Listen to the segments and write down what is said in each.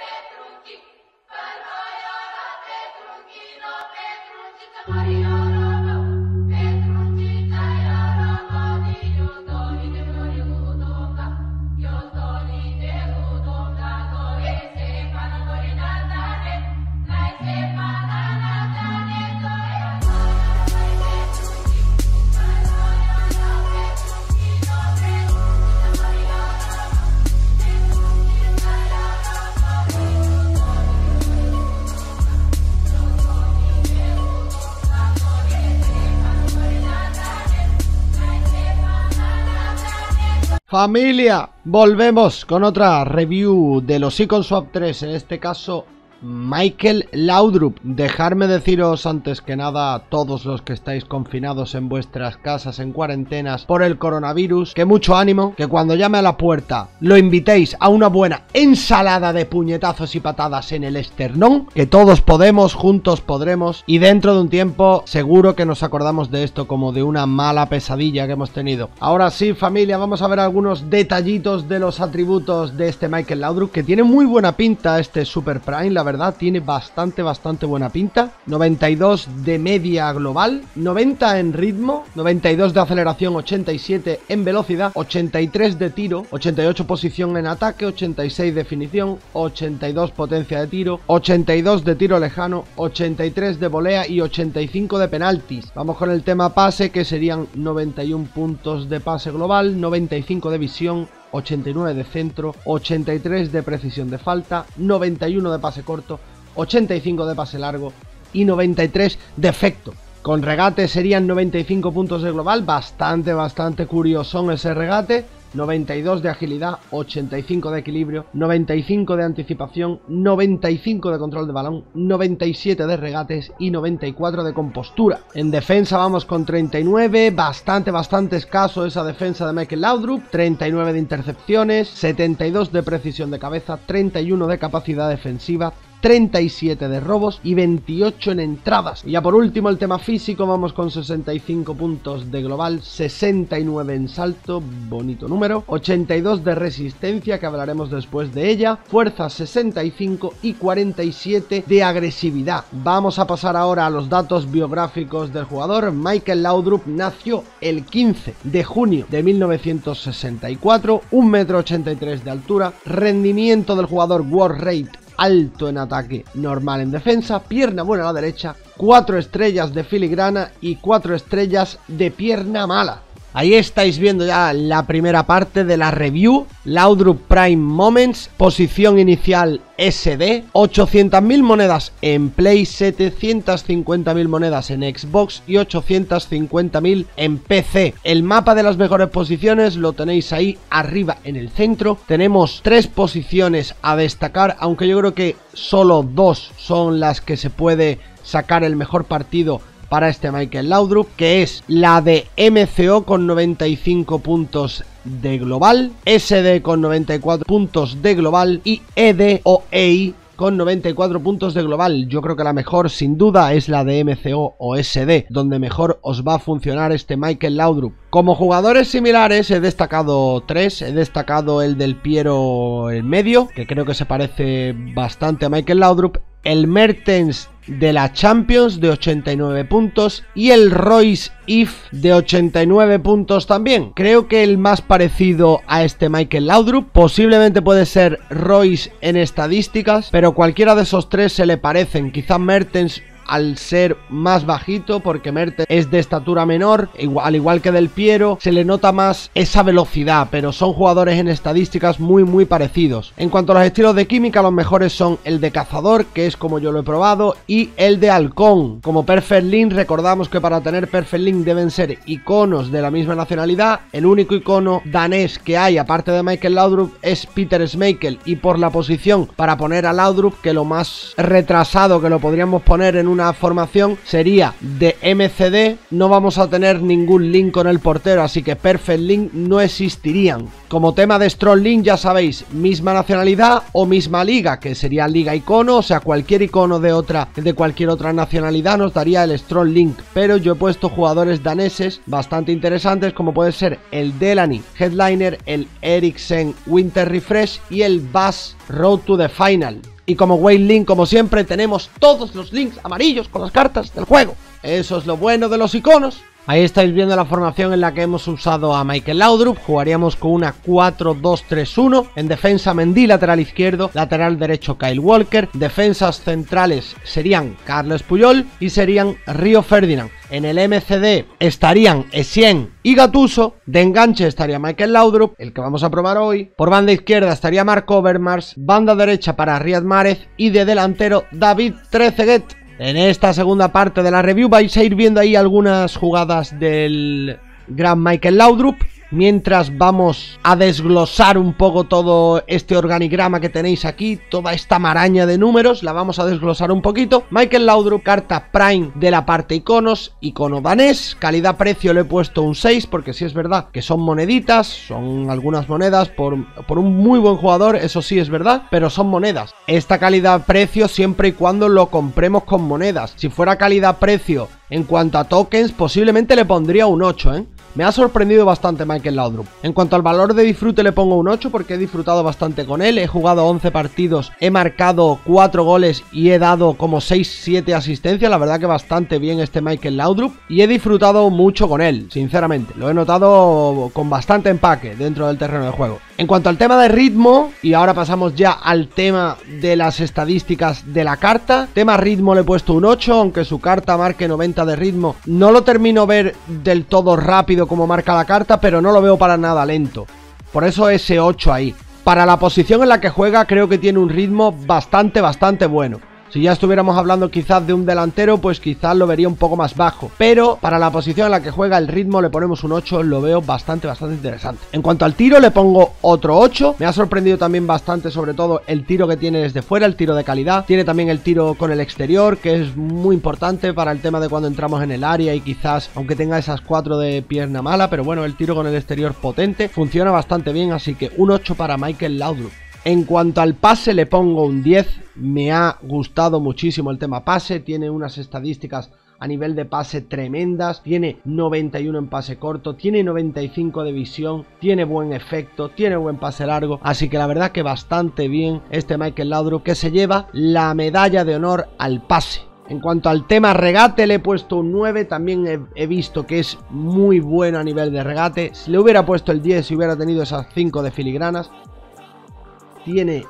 Familia, volvemos con otra review de los Icon Swap 3, en este caso Michael Laudrup. Dejadme deciros antes que nada a todos los que estáis confinados en vuestras casas en cuarentenas por el coronavirus, que mucho ánimo, que cuando llame a la puerta lo invitéis a una buena ensalada de puñetazos y patadas en el esternón, que todos podemos, juntos podremos, y dentro de un tiempo seguro que nos acordamos de esto como de una mala pesadilla que hemos tenido. Ahora sí, familia, vamos a ver algunos detallitos de los atributos de este Michael Laudrup, que tiene muy buena pinta este Super Prime, la verdad, tiene bastante buena pinta. 92 de media global, 90 en ritmo, 92 de aceleración, 87 en velocidad, 83 de tiro, 88 posición en ataque, 86 definición, 82 potencia de tiro, 82 de tiro lejano, 83 de volea y 85 de penaltis. Vamos con el tema pase, que serían 91 puntos de pase global, 95 de visión, 89 de centro, 83 de precisión de falta, 91 de pase corto, 85 de pase largo y 93 de efecto. Con regate serían 95 puntos de global, bastante curiosón ese regate. 92 de agilidad, 85 de equilibrio, 95 de anticipación, 95 de control de balón, 97 de regates y 94 de compostura. En defensa vamos con 39, bastante escaso esa defensa de Michael Laudrup, 39 de intercepciones, 72 de precisión de cabeza, 31 de capacidad defensiva, 37 de robos y 28 en entradas. Y ya por último el tema físico, vamos con 65 puntos de global, 69 en salto, bonito número, 82 de resistencia, que hablaremos después de ella, fuerza 65 y 47 de agresividad. Vamos a pasar ahora a los datos biográficos del jugador. Michael Laudrup nació el 15 de junio de 1964, 1,83 m de altura, rendimiento del jugador World Rate alto en ataque, normal en defensa, pierna buena a la derecha, 4 estrellas de filigrana y 4 estrellas de pierna mala. Ahí estáis viendo ya la primera parte de la review. Laudrup Prime Moments, posición inicial SD, 800.000 monedas en Play, 750.000 monedas en Xbox y 850.000 en PC. El mapa de las mejores posiciones lo tenéis ahí arriba en el centro. Tenemos 3 posiciones a destacar, aunque yo creo que solo 2 son las que se puede sacar el mejor partido para este Michael Laudrup, que es la de MCO con 95 puntos de global, SD con 94 puntos de global y ED o EI con 94 puntos de global. Yo creo que la mejor sin duda es la de MCO o SD, donde mejor os va a funcionar este Michael Laudrup. Como jugadores similares he destacado 3, he destacado el del Piero en medio, que creo que se parece bastante a Michael Laudrup, el Mertens de la Champions de 89 puntos y el Royce If de 89 puntos también. Creo que el más parecido a este Michael Laudrup posiblemente puede ser Royce en estadísticas, pero cualquiera de esos 3 se le parecen. Quizá Mertens al ser más bajito, porque Mertens es de estatura menor, al igual que Del Piero, se le nota más esa velocidad, pero son jugadores en estadísticas muy parecidos. En cuanto a los estilos de química, los mejores son el de cazador, que es como yo lo he probado, y el de halcón. Como Perfect Link, recordamos que para tener Perfect Link deben ser iconos de la misma nacionalidad. El único icono danés que hay, aparte de Michael Laudrup, es Peter Schmeichel, y por la posición para poner a Laudrup, que lo más retrasado que lo podríamos poner en una formación sería de MCD, no vamos a tener ningún link con el portero, así que Perfect Link no existirían. Como tema de Strong Link, ya sabéis, misma nacionalidad o misma liga, que sería liga icono, o sea, cualquier icono de cualquier otra nacionalidad nos daría el Strong Link, pero yo he puesto jugadores daneses bastante interesantes, como puede ser el Delaney Headliner, el Eriksen Winter Refresh y el Bass Road to the Final. Y como Weight Link, como siempre, tenemos todos los links amarillos con las cartas del juego. Eso es lo bueno de los iconos. Ahí estáis viendo la formación en la que hemos usado a Michael Laudrup. Jugaríamos con una 4-2-3-1. En defensa Mendy, lateral izquierdo. Lateral derecho Kyle Walker. Defensas centrales serían Carles Puyol y serían Río Ferdinand. En el MCD estarían Essien y Gattuso. De enganche estaría Michael Laudrup, el que vamos a probar hoy. Por banda izquierda estaría Marc Overmars. Banda derecha para Riyad Mahrez. Y de delantero David Trezeguet. En esta segunda parte de la review vais a ir viendo ahí algunas jugadas del gran Michael Laudrup, mientras vamos a desglosar un poco todo este organigrama que tenéis aquí, toda esta maraña de números, la vamos a desglosar un poquito. Michael Laudrup, carta Prime de la parte iconos, icono danés, calidad-precio le he puesto un 6, porque sí es verdad que son moneditas, son algunas monedas por un muy buen jugador, eso sí es verdad, pero son monedas. Esta calidad-precio siempre y cuando lo compremos con monedas. Si fuera calidad-precio en cuanto a tokens, posiblemente le pondría un 8, Me ha sorprendido bastante Michael Laudrup. En cuanto al valor de disfrute le pongo un 8 porque he disfrutado bastante con él. He jugado 11 partidos, he marcado 4 goles y he dado como 6-7 asistencias. La verdad que bastante bien este Michael Laudrup. Y he disfrutado mucho con él, sinceramente. Lo he notado con bastante empaque dentro del terreno de juego. En cuanto al tema de ritmo, y ahora pasamos ya al tema de las estadísticas de la carta. Tema ritmo le he puesto un 8, aunque su carta marque 90 de ritmo. No lo termino ver del todo rápido como marca la carta, pero no lo veo para nada lento. Por eso ese 8 ahí. Para la posición en la que juega creo que tiene un ritmo bastante bueno. Si ya estuviéramos hablando quizás de un delantero, pues quizás lo vería un poco más bajo. Pero para la posición en la que juega el ritmo le ponemos un 8, lo veo bastante interesante. En cuanto al tiro le pongo otro 8. Me ha sorprendido también bastante, sobre todo el tiro que tiene desde fuera, el tiro de calidad. Tiene también el tiro con el exterior, que es muy importante para el tema de cuando entramos en el área y quizás, aunque tenga esas 4 de pierna mala, pero bueno, el tiro con el exterior potente, funciona bastante bien, así que un 8 para Michael Laudrup. En cuanto al pase le pongo un 10, me ha gustado muchísimo el tema pase, tiene unas estadísticas a nivel de pase tremendas, tiene 91 en pase corto, tiene 95 de visión, tiene buen efecto, tiene buen pase largo, así que la verdad que bastante bien este Michael Laudrup, que se lleva la medalla de honor al pase. En cuanto al tema regate le he puesto un 9, también he visto que es muy bueno a nivel de regate. Si le hubiera puesto el 10 si hubiera tenido esas 5 de filigranas. Tiene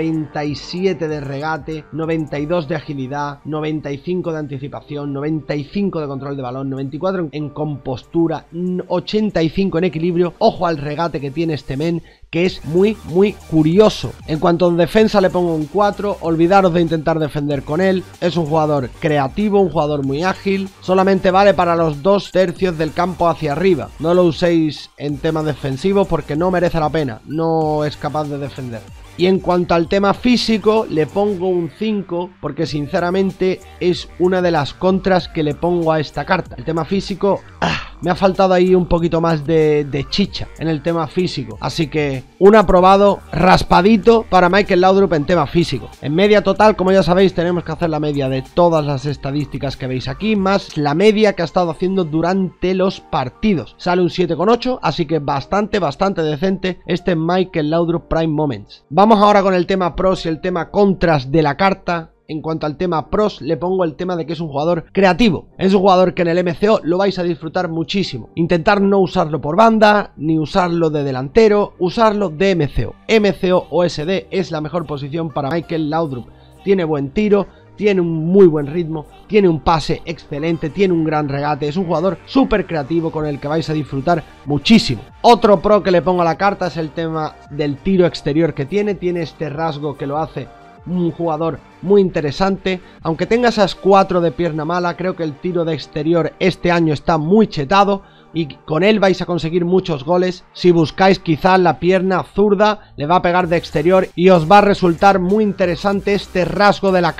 97 de regate, 92 de agilidad, 95 de anticipación, 95 de control de balón, 94 en compostura, 85 en equilibrio. Ojo al regate que tiene este men, que es muy curioso. En cuanto a defensa le pongo un 4, olvidaros de intentar defender con él. Es un jugador creativo, un jugador muy ágil, solamente vale para los 2 tercios del campo hacia arriba. No lo uséis en temas defensivos porque no merece la pena, no es capaz de defender. Y en cuanto al tema físico le pongo un 5 porque sinceramente es una de las contras que le pongo a esta carta. El tema físico, me ha faltado ahí un poquito más de chicha en el tema físico. Así que un aprobado raspadito para Michael Laudrup en tema físico. En media total, como ya sabéis, tenemos que hacer la media de todas las estadísticas que veis aquí, más la media que ha estado haciendo durante los partidos. Sale un 7,8, así que bastante decente este Michael Laudrup Prime Moments. Vamos ahora con el tema pros y el tema contras de la carta. En cuanto al tema pros, le pongo el tema de que es un jugador creativo. Es un jugador que en el MCO lo vais a disfrutar muchísimo. Intentar no usarlo por banda, ni usarlo de delantero, usarlo de MCO. MCO o SD es la mejor posición para Michael Laudrup. Tiene buen tiro, tiene un muy buen ritmo, tiene un pase excelente, tiene un gran regate. Es un jugador súper creativo con el que vais a disfrutar muchísimo. Otro pro que le pongo a la carta es el tema del tiro exterior que tiene este rasgo que lo hace un jugador muy interesante. Aunque tenga esas 4 de pierna mala, creo que el tiro de exterior este año está muy chetado y con él vais a conseguir muchos goles. Si buscáis quizás la pierna zurda, le va a pegar de exterior y os va a resultar muy interesante este rasgo de la carta.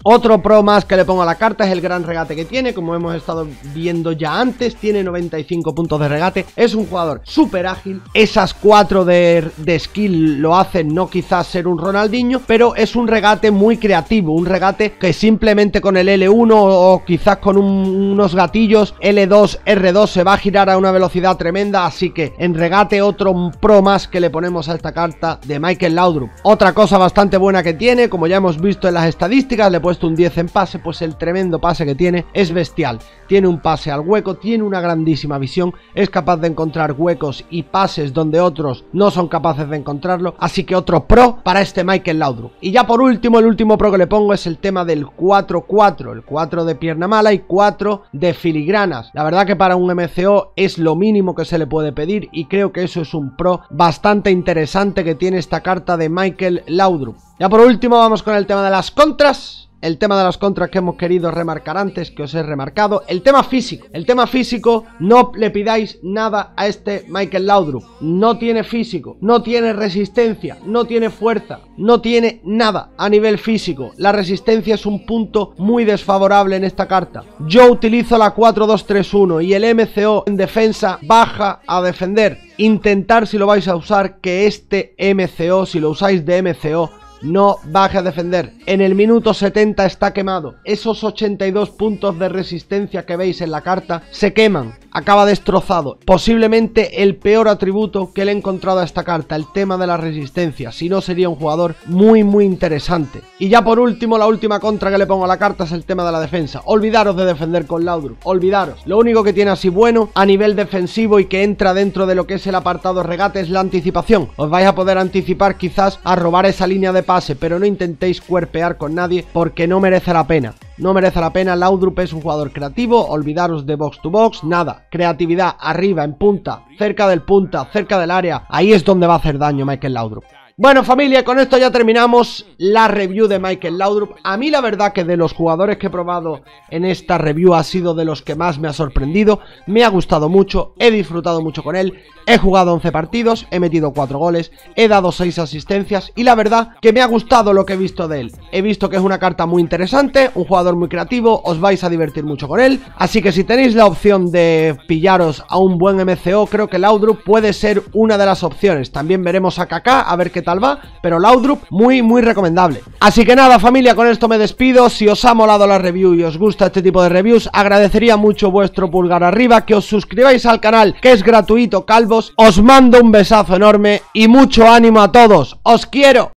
Otro pro más que le pongo a la carta es el gran regate que tiene, como hemos estado viendo ya antes, tiene 95 puntos de regate, es un jugador súper ágil, esas 4 de skill lo hacen no quizás ser un Ronaldinho, pero es un regate muy creativo, un regate que simplemente con el L1 o quizás con unos gatillos L2, R2 se va a girar a una velocidad tremenda, así que en regate otro pro más que le ponemos a esta carta de Michael Laudrup. Otra cosa bastante buena que tiene, como ya hemos visto en las estadísticas, le he puesto un 10 en pase, pues el tremendo pase que tiene es bestial. Tiene un pase al hueco, tiene una grandísima visión, es capaz de encontrar huecos y pases donde otros no son capaces de encontrarlo, así que otro pro para este Michael Laudrup. Y ya por último, el último pro que le pongo es el tema del 4-4, el 4 de pierna mala y 4 de filigranas. La verdad que para un MCO es lo mínimo que se le puede pedir y creo que eso es un pro bastante interesante que tiene esta carta de Michael Laudrup. Ya por último vamos con el tema de las contras. El tema de las contras que hemos querido remarcar antes, que os he remarcado. El tema físico. El tema físico, no le pidáis nada a este Michael Laudrup. No tiene físico, no tiene resistencia, no tiene fuerza, no tiene nada a nivel físico. La resistencia es un punto muy desfavorable en esta carta. Yo utilizo la 4-2-3-1 y el MCO en defensa baja a defender. Intentar, si lo vais a usar, que este MCO, si lo usáis de MCO, no baje a defender. En el minuto 70 está quemado. Esos 82 puntos de resistencia que veis en la carta se queman. Acaba destrozado. Posiblemente el peor atributo que le he encontrado a esta carta, el tema de la resistencia. Si no, sería un jugador muy interesante. Y ya por último, la última contra que le pongo a la carta es el tema de la defensa. Olvidaros de defender con Laudrup. Olvidaros. Lo único que tiene así bueno a nivel defensivo y que entra dentro de lo que es el apartado regate es la anticipación. Os vais a poder anticipar quizás a robar esa línea de pase, pero no intentéis cuerpear con nadie porque no merece la pena. No merece la pena. Laudrup es un jugador creativo, olvidaros de box to box, nada. Creatividad arriba, en punta, cerca del área, ahí es donde va a hacer daño Michael Laudrup. Bueno familia, con esto ya terminamos la review de Michael Laudrup. A mí la verdad que de los jugadores que he probado en esta review ha sido de los que más me ha sorprendido. Me ha gustado mucho, he disfrutado mucho con él. He jugado 11 partidos, he metido 4 goles, he dado 6 asistencias y la verdad que me ha gustado lo que he visto de él. He visto que es una carta muy interesante, un jugador muy creativo, os vais a divertir mucho con él. Así que si tenéis la opción de pillaros a un buen MCO, creo que Laudrup puede ser una de las opciones. También veremos a Kaká, a ver qué tal va, pero Laudrup muy recomendable. Así que nada familia, con esto me despido. Si os ha molado la review y os gusta este tipo de reviews, agradecería mucho vuestro pulgar arriba, que os suscribáis al canal, que es gratuito, calvo. Os mando un besazo enorme y mucho ánimo a todos. ¡Os quiero!